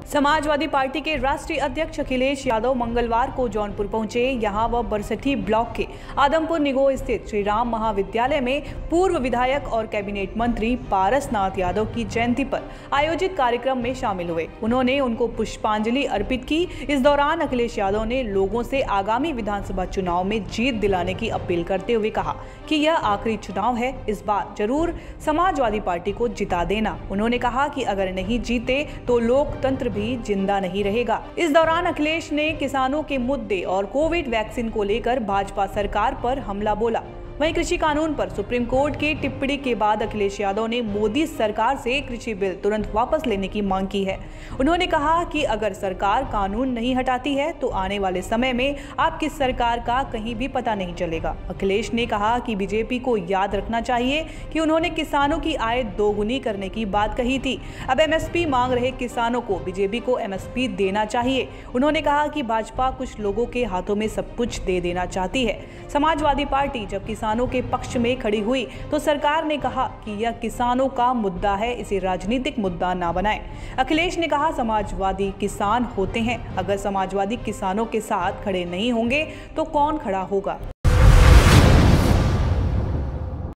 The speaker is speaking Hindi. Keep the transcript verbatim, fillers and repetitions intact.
समाजवादी पार्टी के राष्ट्रीय अध्यक्ष अखिलेश यादव मंगलवार को जौनपुर पहुंचे। यहां वह बरसठी ब्लॉक के आदमपुर निगोह स्थित श्री राम महाविद्यालय में पूर्व विधायक और कैबिनेट मंत्री पारसनाथ यादव की जयंती पर आयोजित कार्यक्रम में शामिल हुए। उन्होंने उनको पुष्पांजलि अर्पित की। इस दौरान अखिलेश यादव ने लोगों से आगामी विधानसभा चुनाव में जीत दिलाने की अपील करते हुए कहा कि यह आखिरी चुनाव है, इस बार जरूर समाजवादी पार्टी को जिता देना। उन्होंने कहा कि अगर नहीं जीते तो लोकतंत्र भी जिंदा नहीं रहेगा। इस दौरान अखिलेश ने किसानों के मुद्दे और कोविड वैक्सीन को लेकर भाजपा सरकार पर हमला बोला। वहीं कृषि कानून पर सुप्रीम कोर्ट की टिप्पणी के बाद अखिलेश यादव ने मोदी सरकार से कृषि बिल तुरंत वापस लेने की मांग की है। उन्होंने कहा कि अगर सरकार कानून नहीं हटाती है तो आने वाले समय में आपकी सरकार का कहीं भी पता नहीं चलेगा। अखिलेश ने कहा कि बीजेपी को याद रखना चाहिए कि उन्होंने किसानों की आय दोगुनी करने की बात कही थी। अब एमएसपी मांग रहे किसानों को बीजेपी को एमएसपी देना चाहिए। उन्होंने कहा कि भाजपा कुछ लोगों के हाथों में सब कुछ दे देना चाहती है। समाजवादी पार्टी जब किसानों के पक्ष में खड़ी हुई तो सरकार ने कहा कि यह किसानों का मुद्दा है, इसे राजनीतिक मुद्दा ना बनाएं। अखिलेश ने कहा समाजवादी किसान होते हैं, अगर समाजवादी किसानों के साथ खड़े नहीं होंगे तो कौन खड़ा होगा।